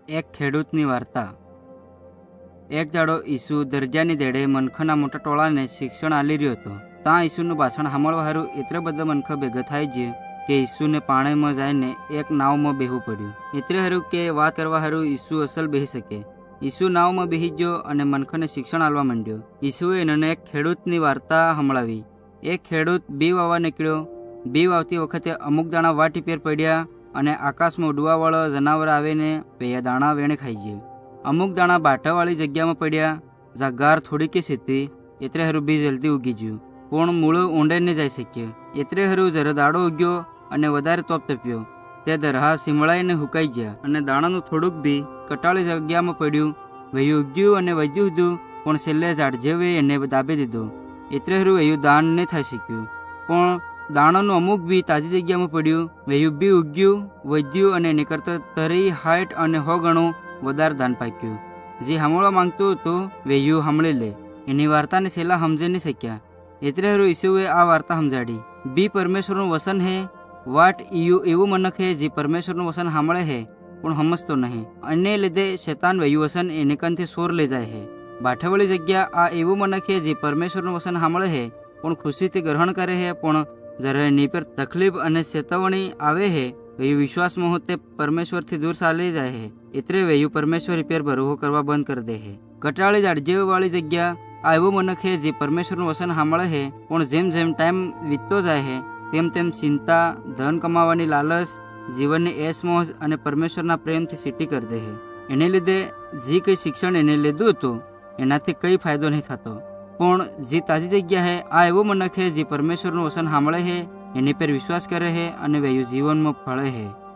એક ખેડૂતની વાર્તા। એક દાડો ઈસુ દરજાની દેડે મનખના મોટા ટોળાને શિક્ષણ આલી રહ્યો હતો। ત્યાં ઈસુનું ભાષણ સાંભળવા હારું એટલા બધા મનખ ભેગા થાય છે કે ઈસુને પાણીમાં જઈને એક નાવમાં બેહવું પડ્યું। એટલે હારું કે વાત કરવા હારું ઈસુ અસલ બેહી શકે। ઈસુ નાવમાં બેહી ગયો અને મનખને શિક્ષણ આલવા માંડ્યો। ઈસુએ એને એક ખેડૂતની વાર્તા સંભળાવી। એક ખેડૂત બી વાવવા નીકળ્યો। બી વાવતી વખતે અમુક દાણા વાટી પેર પડ્યા અને આકાશમાં ઉડવાવાળા જનાવર આવીને બે દાણા વેણે ખાઈ ગયા। અમુક દાણા બાટાવાળી જગ્યામાં પડ્યા જ્યાં ગાર થોડીક હતી એટલે હારું બી જલ્દી ઉગી ગયું પણ મૂળો ઊંડે નહીં જઈ શક્યો। એટલે હારું જરા દાડો ઉગ્યો અને વધારે તોપ તપ્યો તે દરહા સીમળાઈને હુકાઈ ગયા અને દાણાનું થોડુંક બી કટાળી જગ્યામાં પડ્યું। વયું ઉગ્યું અને વધ્યું હતું પણ છેલ્લે ઝાડજેવે એને દાબી દીધો એટલે હારું વયું દાન નહીં થઈ શક્યું। પણ દાણાનું અમુક બી તાજી જગ્યામાં પડ્યું। વયું બી ઉગ્યું વધ્યું અને એની કરતાં 60 અને 100 ગણું વધારે દાન પાક્યું। જે સાંભળવા માંગતું હતું વયું સાંભળી લે। એની વાર્તાને છેલ્લા સમજી નહીં શક્યા એટલે હારું ઈસુએ આ વાર્તા સમજાડી। બી પરમેશ્વરનું વસન હે। વાટ એવું મનખ હે જે પરમેશ્વરનું વસન સાંભળે હે પણ સમજતો નહીં અને લીધે શેતાન વયું વસન એને કંથી સોર લઈ જાય હે। બાઠાવાળી જગ્યા આ એવું મનખ હે જે પરમેશ્વરનું વસન સાંભળે હે પણ ખુશીથી ગ્રહણ કરે હે પણ જ્યારે એની પર તકલીફ અને ચેતવણી આવે હે વયું વિશ્વાસમાં તે પરમેશ્વરથી દૂર ચાલી જાય હે એટલે વયું પરમેશ્વર પર ભરોસો કરવા બંધ કરી દે હે। કટાળી ઝાડજેવાળી જગ્યા આ એવું મનખ હે જે પરમેશ્વરનું વસન સાંભળે હે પણ જેમ જેમ ટાઈમ વીતતો જાય હે તેમ તેમ ચિંતા ધન કમાવાની લાલચ જીવનની એશ મોજ અને પરમેશ્વરના પ્રેમથી સીટી કરી દે હે। એને લીધે જે કંઈ શિક્ષણ એને લીધું હતું એનાથી કંઈ ફાયદો નહીં થતો। પણ જે તાજી જગ્યા હે આ એવું મનખ હે જે પરમેશ્વરનું વસન સાંભળે હે એની પર વિશ્વાસ કરે હે અને વયું જીવનમાં ફળે હે।